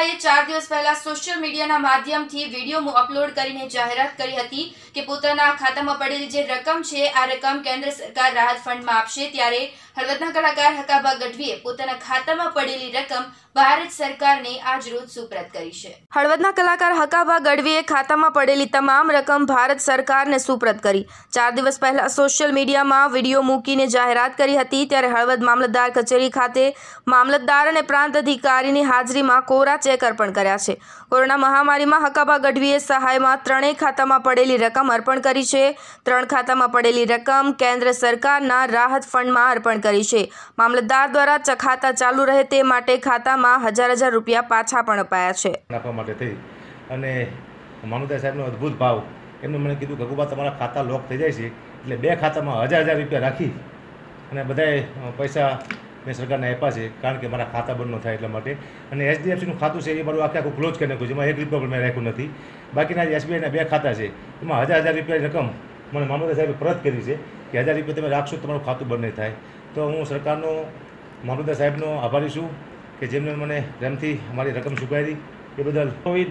હકાબાએ 4 દિવસ પહેલા સોશિયલ મીડિયાના માધ્યમથી વિડીયો અપલોડ કરીને જાહેરાત કરી હતી કે પોતાના ખાતામાં પડેલી જે રકમ છે આ રકમ કેન્દ્ર સરકાર રાહત ફંડમાં આપશે। ત્યારે હળવદના કલાકાર હકાબા ગઢવીએ પોતાના ખાતામાં પડેલી રકમ ભારત સરકારને આજ રોજ સુપ્રત કરી છે। હળવદના કલાકાર હકાબા ગઢવીએ ખાતામાં પડેલી તમામ રકમ ભારત સરકારને સુપ્રત કરી। 4 દિવસ પહેલા સોશિયલ મીડિયામાં વિડીયો મૂકીને જાહેરાત કરી હતી। ત્યારે હળવદ મામલતદાર કચેરી ખાતે મામલતદાર અને પ્રાંત અધિકારીની હાજરીમાં કોરા ચેક અર્પણ કર્યા છે। કોરોના મહામારીમાં હકાબા ગઢવીએ સહાયમાં 3 ખાતામાં પડેલી રકમ અર્પણ કરી છે। 3 ખાતામાં પડેલી રકમ કેન્દ્ર સરકારના રાહત ફંડમાં અર્પણ કરી છે। મામલતદાર દ્વારા ખાતા ચાલુ રહે તે માટે ખાતામાં હજાર રૂપિયા પાછા પણ અપાયા છે। નાખવા માટે થઈ અને મામલતદાર સાહેબનો અદ્ભુત ભાવ એમને મને કીધું કે ગગુબા તમારા ખાતા લોક થઈ જાય છે એટલે 2 ખાતામાં હજાર રૂપિયા રાખી અને બધાએ પૈસા મેં સરકારને આપ્યા છે કારણ કે મારા ખાતા બંધ ન થાય એટલા માટે। અને HDFCનું ખાતું છે એ મારું આખું ક્લોઝ કરી નાખ્યું છે, એમાં 1 રૂપિયા પણ મેં રાખ્યું નથી। બાકીના જે SBIના 2 ખાતા છે એમાં હજાર રૂપિયાની રકમ મને મામલતદાર સાહેબે પરત કરી છે કે 1000 રૂપિયા તમે રાખશો તમારું ખાતું બંધ નહીં થાય। તો હું સરકારનો મામલતદાર સાહેબનો આભારી છું કે જેમને મને પ્રેમથી અમારી રકમ ચૂકવાવી એ બદલ।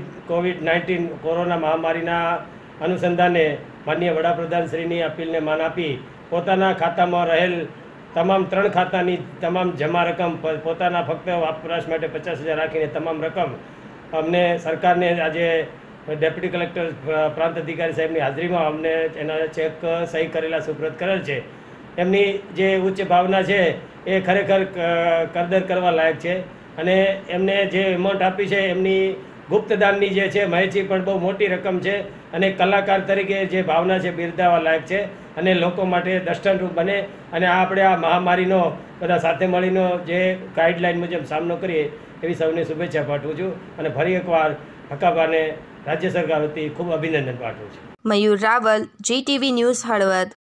કોવિડ-19 કોરોના મહામારીના અનુસંધાને માનનીય વડાપ્રધાન શ્રીની અપીલને માન આપી પોતાના ખાતામાં રહેલ તમામ 3 ખાતાની તમામ જમા રકમ પોતાના ફક્ત વપરાશ માટે 50,000 રાખીને તમામ રકમ અમને સરકારને આજે ડેપ્યુટી કલેક્ટર પ્રાંત અધિકારી સાહેબની હાજરીમાં અમને એના ચેક સહી કરેલા સુપ્રત કરેલ છે। એમની જે ઉચ્ચ ભાવના છે એ ખરેખર કરદર કરવા લાયક છે અને એમને જે એમાઉન્ટ આપી છે એમની ગુપ્તદાનની જે છે માહિતી પણ બહુ મોટી રકમ છે અને કલાકાર તરીકે જે ભાવના છે બિરદાવવા લાયક છે અને લોકો માટે દ્રષ્ટાંતરૂપ બને અને આપણે આ મહામારીનો બધા સાથે મળીને જે ગાઈડલાઇન મુજબ સામનો કરીએ એવી સૌને શુભેચ્છા પાઠવું છું અને ફરી એકવાર હકાબાને રાજ્ય સરકાર વતી ખૂબ અભિનંદન પાઠવું છું। Mayur Raval, GTV news, Halvad.